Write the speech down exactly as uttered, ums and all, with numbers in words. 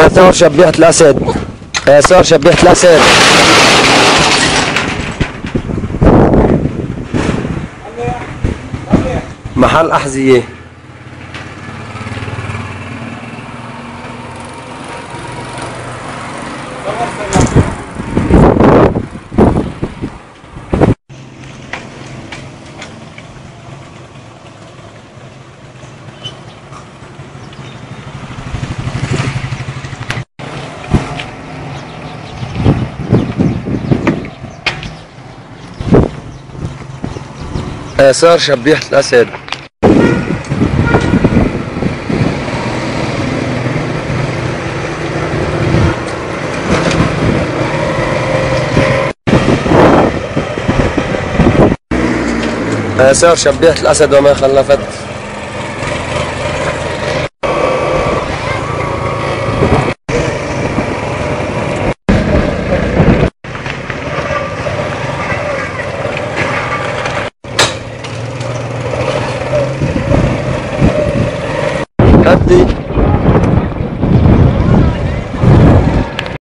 آثار شبيحة الأسد. آثار شبيحة الأسد. محل أحذية. آثار شبيحة الأسد. آثار شبيحة الأسد وما خلفت. هدي